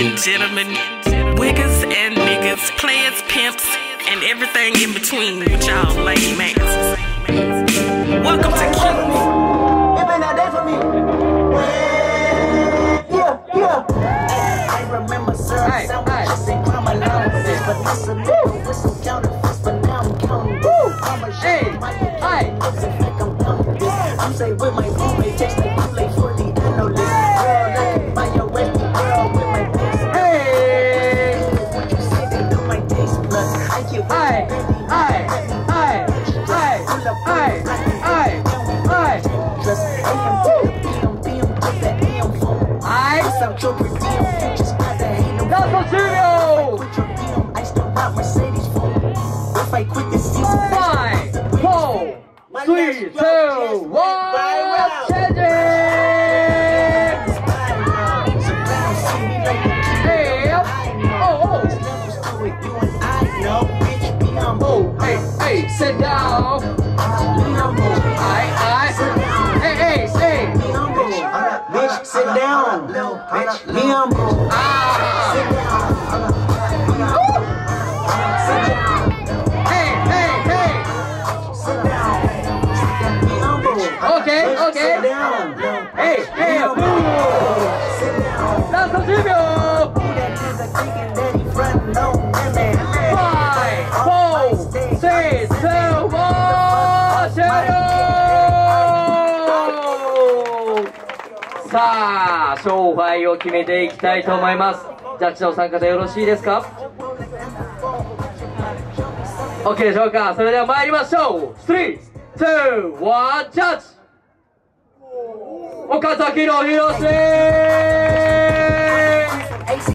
and gentlemen, wiggers and niggas, players, pimps, and everything in between with y'all lame asses. Welcome to Q. It been a day for me. Yeah. I remember serving sandwiches and crime allowances, but this a nigga with some counterfeits, but now I'm counting this. I'm a shit, my account looks like I'm counting this. I'm say with my roommate, text like you late for the analyst. Girl, I can buy your Westie girl with my best. Hey, when you say they know my taste plus, I get I quit this season. 5, 4, 3, 2, 1, change it! Hey, oh, hey, sit down. Hey. Bitch, sit down. Bitch, be humble. Sit down. Okay. Hey, last 10秒。5、4、3、2、1、終了。さあ、勝敗を決めていきたいと思います。ジャッジの参加でよろしいですか？ OK でしょうか？それでは参りましょう。3、2、1、ジャッジ岡崎のひろし